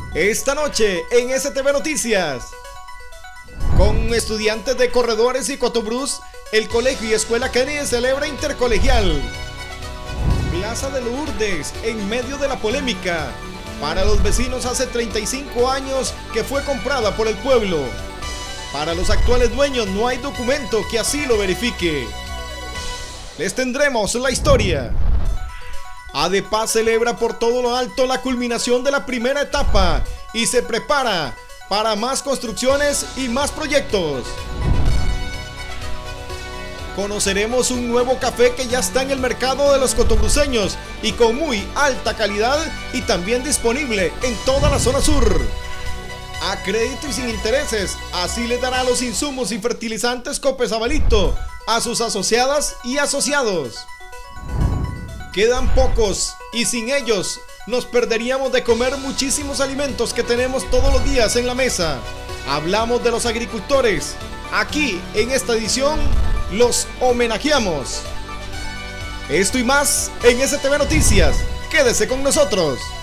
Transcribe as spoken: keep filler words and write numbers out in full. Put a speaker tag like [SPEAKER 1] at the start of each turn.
[SPEAKER 1] Esta noche en S T V Noticias, con estudiantes de Corredores y Cotobruz, el Colegio y Escuela Kennedy celebra intercolegial. Plaza de Lourdes, en medio de la polémica. Para los vecinos hace treinta y cinco años que fue comprada por el pueblo. Para los actuales dueños no hay documento que así lo verifique. Les tendremos la historia. ADEPAZ celebra por todo lo alto la culminación de la primera etapa y se prepara para más construcciones y más proyectos. Conoceremos un nuevo café que ya está en el mercado de los cotobruceños y con muy alta calidad y también disponible en toda la zona sur. A crédito y sin intereses, así le dará los insumos y fertilizantes Copesabalito a sus asociadas y asociados. Quedan pocos y sin ellos nos perderíamos de comer muchísimos alimentos que tenemos todos los días en la mesa. Hablamos de los agricultores. Aquí en esta edición los homenajeamos. Esto y más en S T V Noticias. Quédese con nosotros.